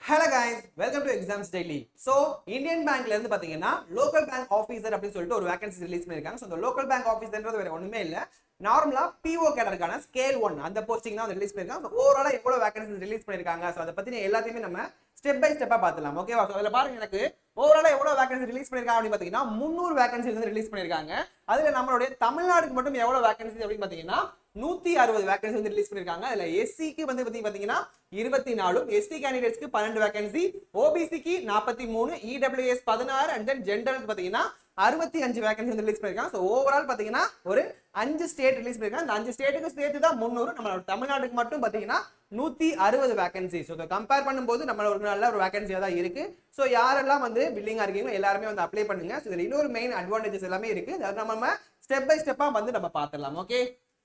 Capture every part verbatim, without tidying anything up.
Hello guys, welcome to Exams Daily. So, Indian Bank la irundhu pathina local bank officer appdi solittu or vacancy release pannirukanga. So, the local bank officer endradhu vera onnume illa. Normally P O cadre scale one and the posting na release pannirukanga. So, overall evlo vacancies release pannirukanga. So, adha pathina ellathiyume nama step by step ah paathalam. Okay va? So, adha paarenga enakku overall evlo vacancies release pannirukanga appdi pathina three hundred vacancies வந்து release பன்னிருக்காங்க. அதுல நம்மளுடைய தமிழ்நாட்டுக்கு மட்டும் எவ்வளவு vacancies அப்படி பாத்தீங்கன்னா one sixty vacancies வந்து release பண்ணிருக்காங்க. அதுல S C க்கு வந்து பாத்தீங்கன்னா twenty-four, S T candidates க்கு twelve vacancy, O B C க்கு forty-three, E W S sixteen and then general க்கு பாத்தீங்கன்னா sixty-five vacancies வந்து ரிலீஸ் பண்ணிருக்காங்க. சோ ஓவரால் பாத்தீங்கன்னா ஒரு five ஸ்டேட் ரிலீஸ் பண்ணிருக்காங்க. அந்த five ஸ்டேட்டுக்கு சேர்த்து தான் three hundred. நம்ம தமிழ்நாட்டுக்கு மட்டும் பாத்தீங்கன்னா one sixty vacancies. So compare பண்ணும்போது நம்ம ஒரு நல்ல ஒரு வேகன்சியா தான் இருக்கு. சோ யாரெல்லாம் வந்து வில்லிங்கா இருக்கீங்களோ எல்லாரும் வந்து அப்ளை பண்ணுங்க. சோ இதுல இன்னொரு மெயின் அட்வான்டேஜஸ் எல்லாமே இருக்கு. அத நம்ம ஸ்டெப் பை ஸ்டெப்பா வந்து நம்ம பார்த்தறலாம். ஓகே.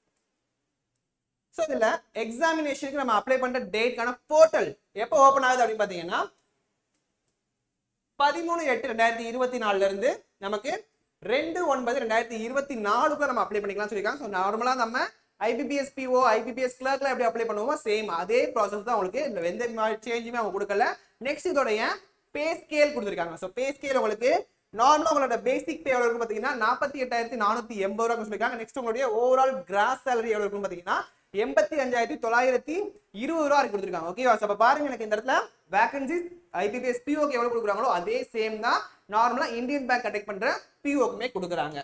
So இதுல எக்ஸாமினேஷனுக்கு நம்ம அப்ளை பண்ற டேட்கான போர்ட்டல் எப்போ ஓபன் ஆகுது அப்படி பாத்தீங்கன்னா thirteen eight twenty twenty-four ல இருந்து நமக்கு two nine twenty twenty-four க்கு நம்ம அப்ளை பண்ணிக்கலாம் சொல்லிருக்காங்க. சோ நார்மலா நம்ம I B P S P O I B P S clerkல எப்படி அப்ளை பண்ணுவோமோ சேம் அதே process தான் உங்களுக்கு. இந்த எந்த சேஞ்சுமே அவங்க கொடுக்கல. நெக்ஸ்ட் இதோடைய பே ஸ்கேல் கொடுத்திருக்காங்க. சோ பே ஸ்கேல் உங்களுக்கு நார்மலா உங்களோட பேசிக் பே எவ்வளவு இருக்கு பாத்தீங்கன்னா forty-eight thousand four hundred eighty ரூபாய் சொல்லிருக்காங்க. நெக்ஸ்ட் உங்களுடைய ஓவரால் கிராஸ் salary எவ்வளவு இருக்கும் பாத்தீங்கன்னா eighty-five thousand nine hundred twenty ரூபாய் கொடுத்திருக்காங்க. ஓகேவா? சோ அப்ப பாருங்க எனக்கு இந்த இடத்துல vacancies I B P S P O க்கு எவ்வளவு கொடுக்குறாங்களோ அதே சேம் தான் நார்மலா இந்தியன் பேங்க் கண்டக்ட் பண்ற P O க்குமே கொடுக்குறாங்க.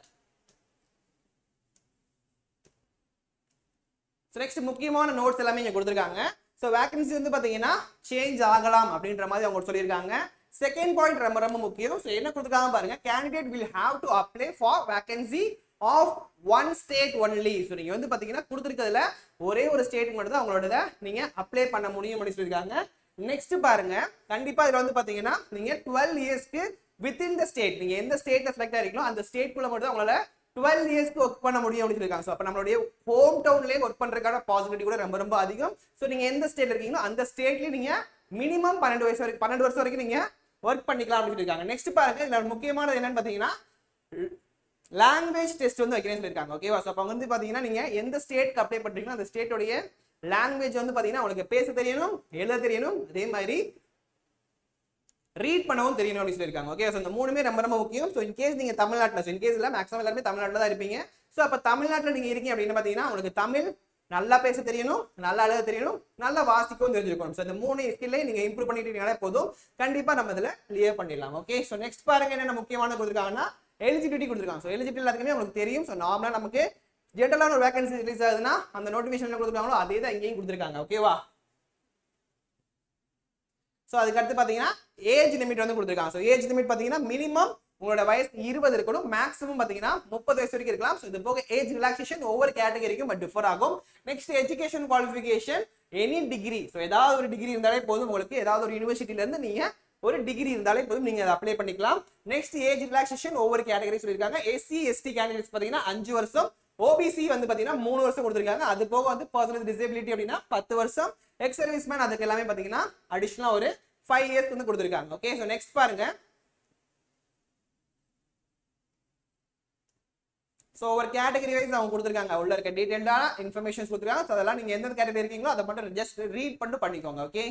சோ நெக்ஸ்ட் முக்கியமான நோட்ஸ் எல்லாமே இங்க கொடுத்திருக்காங்க. சோ வேகன்சி வந்து பாத்தீங்கன்னா சேஞ்ச் ஆகலாம் அப்படின்ற மாதிரி அவங்க சொல்லிருக்காங்க. செகண்ட் பாயிண்ட் ரொம்ப ரொம்ப முக்கியம். சோ என்ன கொடுத்திருக்காங்க பாருங்க. Candidate will have to apply for vacancy of one state only. So நீங்க வந்து பாத்தீங்கன்னா கொடுத்திருக்கிறதுல ஒரே ஒரு ஸ்டேட்டுக்கு மட்டும் தான் அவங்களோட நீங்க அப்ளை பண்ண முடியும் அப்படி சொல்லிருக்காங்க. நெக்ஸ்ட் பாருங்க. கண்டிப்பா இதுல வந்து பாத்தீங்கன்னா நீங்க twelve இயர்ஸ்க்கு within the state நீங்க எந்த ஸ்டேட்ல செலக்ட் ஆயிருக்கீங்களோ அந்த ஸ்டேட்குள்ள மட்டும் தான் உங்களால twelve இயர்ஸ்க்கு வர்க் பண்ண முடியும் அப்படி சொல்லிருக்காங்க. சோ அப்ப நம்மளுடைய ஹோம் டவுன்லயே வர்க் பண்றதுக்கான பாசிபிலிட்டி கூட ரொம்ப ரொம்ப அதிகம். சோ நீங்க எந்த ஸ்டேட்ல இருக்கீங்களோ அந்த ஸ்டேட்லயே நீங்க மினிமம் twelve வயசு வரைக்கும் twelve வருஷம் வரைக்கும் நீங்க வர்க் பண்ணிக்கலாம் அப்படி சொல்லிருக்காங்க. நெக்ஸ்ட் பாருங்க. இதுல முக்கியமானது என்னன்னு பாத்தீங்கன்னா லாங்குவேஜ் டெஸ்ட் வந்து வைக்கிறேன்னு சொல்லிருக்காங்க. ஓகேவா? சோ அப்ப வந்து பாத்தீங்கன்னா நீங்க எந்த ஸ்டேட்க்கு அப்ளை பண்றீங்களோ அந்த ஸ்டேட்டோட லாங்குவேஜ் வந்து பாத்தீங்கன்னா உங்களுக்கு பேச தெரியணும், எழுத தெரியணும், அதே மாதிரி ரீட் பண்ணவும் தெரியணும் அப்படி சொல்லிருக்காங்க. ஓகே. சோ இந்த மூணுமே ரொம்ப ரொம்ப முக்கியம். சோ இன் கேஸ் நீங்க தமிழ்நாட்டுல சோ இன் கேஸ் இல்ல மேக்ஸிமம் எல்லாரும் தமிழ்நாட்டுல தான் இருப்பீங்க. சோ அப்ப தமிழ்நாட்டுல நீங்க இருக்கீங்க அப்படினு பாத்தீங்கன்னா உங்களுக்கு தமிழ் நல்லா பேச தெரியணும், நல்லா எழுத தெரியணும், நல்லா வாசிக்கவும் தெரிஞ்சிருக்கணும். சோ இந்த மூணு ஸ்கில்லை நீங்க இம்ப்ரூவ் பண்ணிட்டீங்கனாலே போதும். கண்டிப்பா நம்ம இதுல கிளியர் பண்ணிடலாம். ஓகே. சோ நெக்ஸ்ட் பாருங்க என்ன முக்கியமான கொடுத்திருக்காங்கன்னா எலிஜிபிலிட்டி கொடுத்திருக்காங்க. சோ எலிஜிபிலிட்டி எல்லாத்துக்குமே உங்களுக்கு தெரியும். சோ நார்மலா நமக்கு ஜெனரலான ஒரு வேகன்சி ரிலீஸ் ஆகுதுன்னா அந்த நோட்டிஃபிகேஷன்ல கொடுத்திருக்காங்களோ அதே தான் இங்கேயும் கொடுத்திருக்காங்க. ஓகேவா? சோ அதுக்கு அடுத்து பாத்தீங்கன்னா ஏஜ் லிமிட் வந்து கொடுத்திருக்காங்க. சோ ஏஜ் லிமிட் பாத்தீங்கன்னா மினிமம் உங்களோட வயசு twenty இருக்கணும், மேக்ஸிமம் பாத்தீங்கன்னா thirty வயசு வரைக்கும் இருக்கலாம். சோ இது போக ஏஜ் ரிலாக்சேஷன் ஒவ்வொரு கேட்டகரிக்கும் பட் டிஃபர் ஆகும். Next education qualification any degree. So ஏதாவது ஒரு டிகிரி இருந்தாலே போதும் உங்களுக்கு. ஏதாவது ஒரு யுனிவர்சிட்டில இருந்து நீங்க ஒரு டிகிரி இருந்தாலே போதும் நீங்க அதை அப்ளை பண்ணிக்கலாம். நெக்ஸ்ட் ஏஜ் ரிலாக்சேஷன் ஒவ்வொரு கேட்டகரி சொல்லிருக்காங்க. S C S T candidates பாத்தீங்கன்னா five வருஷம், O B C வந்து பாத்தீங்கன்னா three வருஷம் கொடுத்திருக்காங்க. அது போக வந்து பர்சனல் வித் டிசபிலிட்டி அப்படினா ten வருஷம், எக்ஸ் சர்வீஸ்மேன் அதுக்கு எல்லாமே பாத்தீங்கன்னா அடிஷனலா ஒரு five இயர்ஸ் வந்து கொடுத்திருக்காங்க. ஓகே. சோ நெக்ஸ்ட் பாருங்க. சோ ஒரு கேட்டகரி வைஸ் அவங்க கொடுத்திருக்காங்க. உள்ள இருக்க டீடைல்டான இன்ஃபர்மேஷன்ஸ் கொடுத்திருக்காங்க. சோ அதெல்லாம் நீங்க எந்த கேட்டகரி இருக்கீங்களோ அதை மட்டும் ஜஸ்ட் ரீட் பண்ணி பண்ணிக்கோங்க. ஓகே.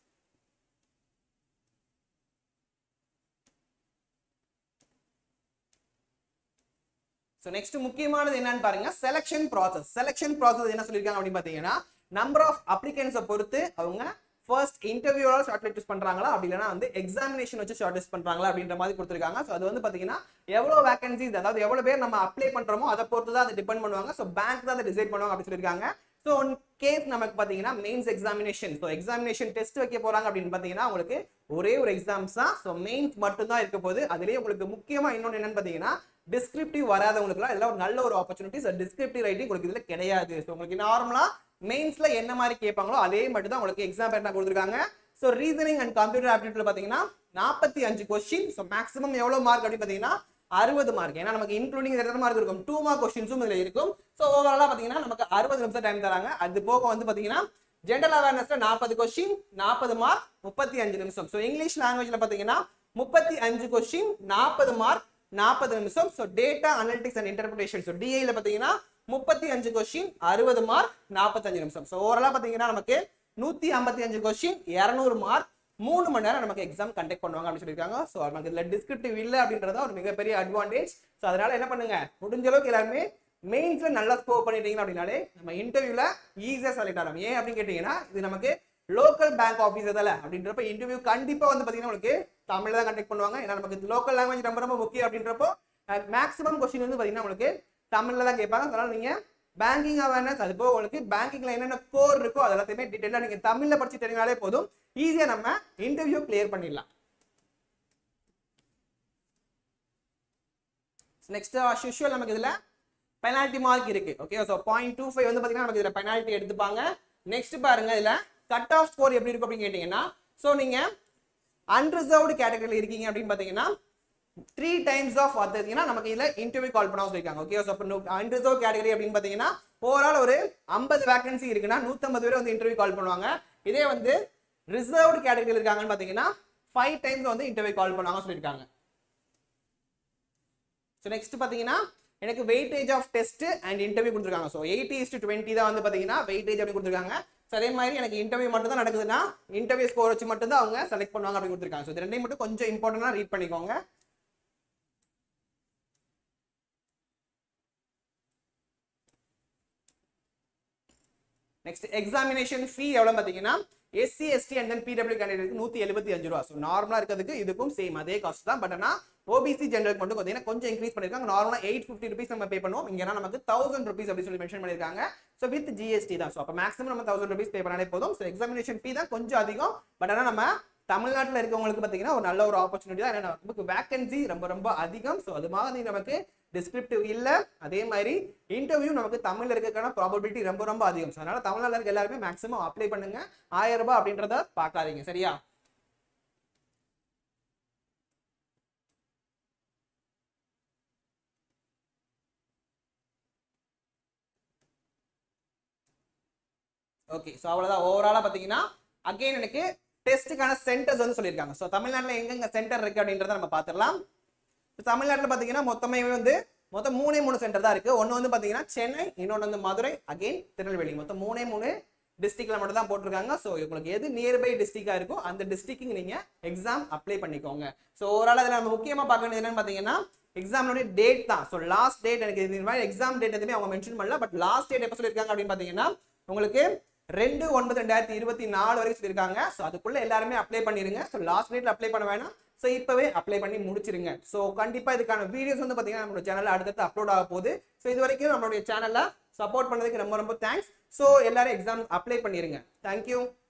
சோ நெக்ஸ்ட் முக்கியமானது என்னன்னு பாருங்க. Selection process. செலக்ஷன் process என்ன சொல்லிருக்காங்க அப்படி பாத்தீங்கன்னா நம்பர் ஆஃப் அப்ளிகன்ட்ஸை பொறுத்து அவங்க ஃபர்ஸ்ட் இன்டர்வியூவால ஷார்ட் லிஸ்ட் பண்றாங்களா அப்படி இல்லனா வந்து எக்ஸாமினேஷன் வச்சு ஷார்ட் லிஸ்ட் பண்றாங்களா அப்படின்ற மாதிரி கொடுத்திருக்காங்க. சோ அது வந்து பாத்தீங்கன்னா எவ்வளவு வேகன்சிஸ் அதாவது எவ்வளவு பேர் நம்ம அப்ளை பண்றோமோ அதை பொறுத்து தான் அது டிபெண்ட் பண்ணுவாங்க. சோ பேங்க் தான் அதை டிசைட் பண்ணுவாங்க அப்படி சொல்லிருக்காங்க. சோ ஒன் கேஸ் நமக்கு பாத்தீங்கன்னா mains examination so examination test வைக்க போறாங்க அப்படின்னு பாத்தீங்கன்னா உங்களுக்கு ஒரே ஒரு எக்ஸாம்ஸ் தான். சோ மெயின்ஸ் மட்டும் தான் இருக்க போகுது. அதுலயே உங்களுக்கு முக்கியமா இன்னொன்னு என்னன்னு பாத்தீங்கன்னா டிஸ்கிரிப்டிவ் வராதவங்களுக்குலாம் இதெல்லாம் ஒரு நல்ல ஒரு ஆப்பர்ச்சுனிட்டி. சோ டிஸ்கிரிப்டிவ் ரைட்டிங் உங்களுக்கு இதுல கிடையாது. சோ உங்களுக்கு நார்மலா மெயின்ஸ்ல என்ன மாதிரி கேட்பாங்களோ அதே மட்டும் தான் உங்களுக்கு எக்ஸாம் பேட்டர்ன் கொடுத்திருக்காங்க. சோ ரீசனிங் அண்ட் கம்ப்யூட்டர் ஆப்டிட்யூட்ல பாத்தீங்கன்னா forty-five क्वेश्चन. சோ மேக்ஸிமம் எவ்வளவு மார்க் அப்படி பாத்தீங்கன்னா sixty மார்க். ஏன்னா நமக்கு இன்க்ளூடிங் எத்தனை மார்க் இருக்கும் two மார்க் क्वेश्चंसुம் இதுல இருக்கும். சோ ஓவராலா பாத்தீங்கன்னா நமக்கு sixty நிமிஷம் டைம் தராங்க. அது போக வந்து பாத்தீங்கன்னா ஜெனரல் அவேர்னஸ்ல forty question forty mark thirty-five நிமிஷம். சோ இங்கிலீஷ் லாங்குவேஜ்ல பாத்தீங்கன்னா thirty-five question forty mark forty நிமிஷம். So data analytics and interpretation so D I ல பாத்தீங்கன்னா thirty-five question sixty mark forty-five நிமிஷம். சோ ஓவராலா பாத்தீங்கன்னா நமக்கு one fifty-five question two hundred mark மூணு மணி நேரம் நமக்கு எக்ஸாம் கண்டக்ட் பண்ணுவாங்க அப்படின்னு சொல்லியிருக்காங்க. ஸோ நமக்கு இதில் டிஸ்கிரிப்டிவ் இல்லை அப்படின்றத ஒரு மிகப்பெரிய அட்வான்டேஜ். ஸோ அதனால என்ன பண்ணுங்க, முடிஞ்ச அளவுக்கு எல்லாருமே மெயின்ஸ்ல நல்லா ஸ்கோர் பண்ணிட்டீங்க அப்படின்னாலே நம்ம இன்டர்வியூல ஈஸியா செலக்ட் ஆகும். ஏன் அப்படின்னு கேட்டீங்கன்னா இது நமக்கு லோக்கல் பேங்க் ஆஃபீஸ் இதில் அப்படின்றப்ப இன்டர்வியூ கண்டிப்பா வந்து பாத்தீங்கன்னா உங்களுக்கு தமிழ்ல தான் கண்டக்ட் பண்ணுவாங்க. ஏன்னா நமக்கு லோக்கல் லாங்குவேஜ் ரொம்ப ரொம்ப முக்கியம் அப்படின்றப்போ மேக்ஸிமம் கொஸ்டின் வந்து பாத்தீங்கன்னா உங்களுக்கு தமிழ்ல தான் கேட்பாங்க. அதனால நீங்க பேங்கிங் அவேர்னஸ் அது போக உங்களுக்கு பேங்கிங்ல என்னென்ன கோர் இருக்கோ அது எல்லாத்தையுமே டீடைலா நீங்க தமிழ்ல படிச்சுட்டீங்கனாலே போதும், ஈஸியா நம்ம இன்டர்வியூ கிளியர் பண்ணிடலாம். நெக்ஸ்ட் as usual நமக்கு இதுல பெனால்டி மார்க் இருக்கு. Okay, so point two five வந்து பாத்தீங்கன்னா நமக்கு இதுல பெனால்டி எடுத்துப்பாங்க. நெக்ஸ்ட் பாருங்க, இதுல கட் ஆஃப் ஸ்கோர் எப்படி இருக்கும் அப்படின்னு கேட்டீங்கன்னா, சோ நீங்க அன்ரிசர்வ்டு கேட்டகரியில இருக்கீங்க அப்படின்னு பாத்தீங்கன்னா த்ரீ டைம்ஸ் ஆஃப் பார்த்தீங்கன்னா நமக்கு இதுல இன்டர்வியூ கால் பண்ண சொல்லிருக்காங்க. ஓகே, சோ அன்ரிசர்வ் கேட்டகரி அப்படின்னு பாத்தீங்கன்னா ஓவரால் ஒரு ஐம்பது வேகன்சி இருக்குன்னா நூத்தம்பது பேர் வந்து இன்டர்வியூ கால் பண்ணுவாங்க. இதே வந்து ரிசர்வ்டு கேட்டகரியில் இருக்காங்கன்னு பாத்தீங்கன்னா ஃபைவ் டைம்ஸ் வந்து இன்டர்வியூ கால் பண்ணுவாங்க சொல்லியிருக்காங்க. ஸோ நெக்ஸ்ட் பாத்தீங்கன்னா எனக்கு weightage of test and interview கொடுத்துருக்காங்க. ஸோ எயிட்டி இஸ்டு டுவெண்ட்டி தான் வந்து பாத்தீங்கன்னா வெயிட்டேஜ் அப்படி கொடுத்துருக்காங்க. ஸோ அதே மாதிரி எனக்கு இன்டர்வியூ மட்டும் தான் நடக்குதுன்னா இன்டர்வியூ ஸ்கோர் வச்சு மட்டும் தான் அவங்க செலக்ட் பண்ணுவாங்க அப்படி கொடுத்துருக்காங்க. ஸோ இது ரெண்டையும் மட்டும் கொஞ்சம் இம்பார்ட்டன்டா ரீட் பண்ணிக்கோங்க. நெக்ஸ்ட் எக்ஸாமினேஷன் ஃபீ எவ்வளவு பாத்தீங்கன்னா SC ST and then PW கேண்டிடேட்க்கு நூத்தி எழுபத்தி அஞ்சு ரூபா. ஸோ நார்மலா இருக்கிறதுக்கு இதுக்கும் சேம் அதே காஸ்ட் தான். பட் ஆனா ஓபிசி ஜெனரல் மட்டும் பாத்தீங்கன்னா கொஞ்சம் இன்க்ரீஸ் பண்ணிருக்காங்க. நார்மலா எயிட் ஃபிஃப்டி ருபீஸ் நம்ம பே பண்ணுவோம், இங்க நமக்கு தௌசண்ட் ருபீஸ் அப்படி சொல்லி மென்ஷன் பண்ணிருக்காங்க. ஸோ வித் ஜிஎஸ்டி தான். ஸோ அப்போ மேக்ஸிமம் நம்ம தௌசண்ட் ருபீஸ் பே பண்ணாலே போதும். ஸோ எக்ஸாமினேஷன் ஃபீ தான் கொஞ்சம் அதிகம். பட் ஆனா நம்ம தமிழ்நாட்டில் இருக்கவங்களுக்கு பாத்தீங்கன்னா ஒரு நல்ல ஒரு ஆப்பர்ச்சுனிட்டி தான். ஏன்னா நமக்கு வேகன்சி ரொம்ப ரொம்ப அதிகம். ஸோ அது மாதிரி நமக்கு டிஸ்கிரிப்டிவ் இல்ல, அதே மாதிரி இன்டர்வியூ நமக்கு தமிழ்ல இருக்கிறதுக்கான ப்ராபபிலிட்டி ரொம்ப ரொம்ப அதிகம். அதனால தமிழ்நாட்டில் இருக்க எல்லாருமே மேக்ஸிமம் அப்ளை பண்ணுங்க. ஆயிரம் ரூபாய் அப்படின்றத பார்க்காதீங்க, சரியா? ஓகே, ஸோ அவ்வளோதான். ஓவராலாக பார்த்தீங்கன்னா அகைன் எனக்கு டெஸ்ட்டுக்கான சென்டர்ஸ் வந்து சொல்லியிருக்காங்க. ஸோ தமிழ்நாட்டில் எங்கெங்க சென்டர் இருக்கு அப்படின்றத நம்ம பார்த்துடலாம். தமிழ்நாட்டில் பார்த்தீங்கன்னா மொத்தமே வந்து மொத்தம் மூணே மூணு சென்டர் தான் இருக்கு. ஒன்று வந்து பார்த்தீங்கன்னா சென்னை, இன்னொன்று வந்து மதுரை, அகைன் திருநெல்வேலி. மொத்தம் மூணே மூணு டிஸ்ட்ரிக்ட்ல மட்டும் தான் போட்டிருக்காங்க. ஸோ உங்களுக்கு எது நியர்பை டிஸ்ட்ரிக்டா இருக்கும் அந்த டிஸ்ட்ரிக்ட்டுக்கு நீங்க எக்ஸாம் அப்ளை பண்ணிக்கோங்க. ஸோ ஓவரால் அதில் நம்ம முக்கியமாக பார்க்க வேண்டியது என்னன்னு பார்த்தீங்கன்னா எக்ஸாமோட டேட் தான். ஸோ லாஸ்ட் டேட் எனக்கு இது மாதிரி எக்ஸாம் டேட் எதுவுமே அவங்க மென்ஷன் பண்ணல. பட் லாஸ்ட் டேட் எப்போ சொல்லியிருக்காங்க அப்படின்னு பார்த்தீங்கன்னா உங்களுக்கு ரெண்டு ஒன்பது ரெண்டாயிரத்தி இருபத்தி நாலு வரைக்கும் சொல்லியிருக்காங்க. ஸோ அதுக்குள்ள எல்லாருமே அப்ளை பண்ணிருங்க. ஸோ லாஸ்ட் டேட்ல அப்ளை பண்ண வேணாம். ஸோ இப்பவே அப்ளை பண்ணி முடிச்சிருங்க. ஸோ கண்டிப்பா இதுக்கான வீடியோஸ் வந்து பாத்தீங்கன்னா நம்மளோட சேனல்ல அடுத்தடுத்து அப்லோட் ஆக போகுது. ஸோ இது வரைக்கும் நம்மளுடைய சேனல்ல சப்போர்ட் பண்ணதுக்கு ரொம்ப ரொம்ப தேங்க்ஸ். ஸோ எல்லாரும் எக்ஸாம் அப்ளை பண்ணிருங்க. தேங்க்யூ.